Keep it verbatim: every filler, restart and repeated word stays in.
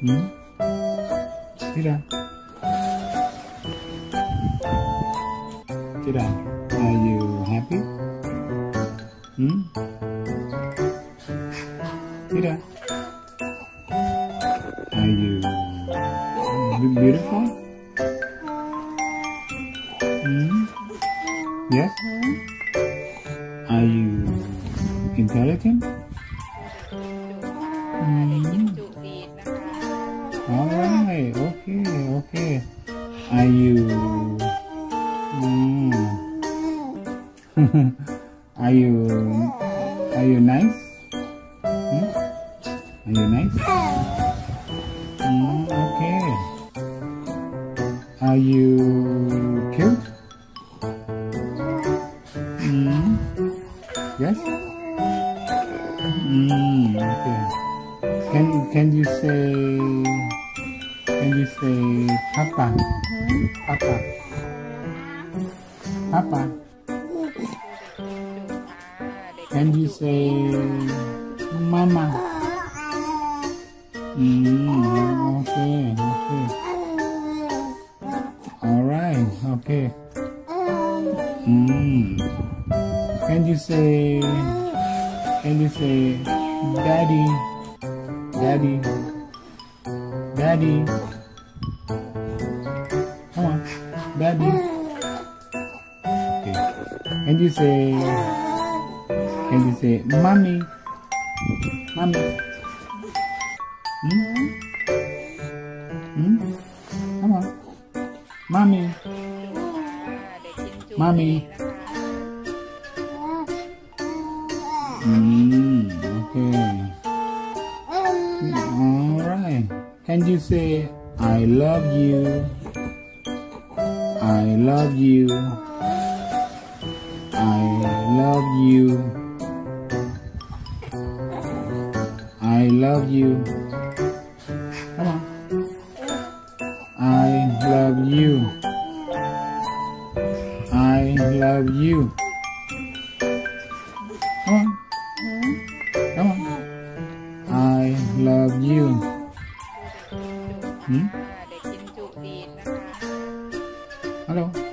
Hmm? Tida. Tida, are you happy? Hmm? Tida, are you beautiful? Hmm? Yes? Are you intelligent? Hmm? Alright, okay, okay. Are you mm. Are you Are you nice? Hmm? Are you nice? Mm, okay. Are you cute? Mm. Yes? Mm, okay. Can Can you say Can you say Papa? Papa. Papa. Can you say Mama? Mm, okay, okay. Alright, okay. Mm. Can you say Can you say Daddy? Daddy? Daddy? Come on, Daddy. Okay. Can you say Can you say Mommy? Mommy? Hmm? Hmm? Come on. Mommy. Mommy. Hmm. Okay. Alright. Can you say I love you? I love you. I love you. I love you. Come on. I love you. I love you. Come on. Come on. I love you. Hmm? Hello.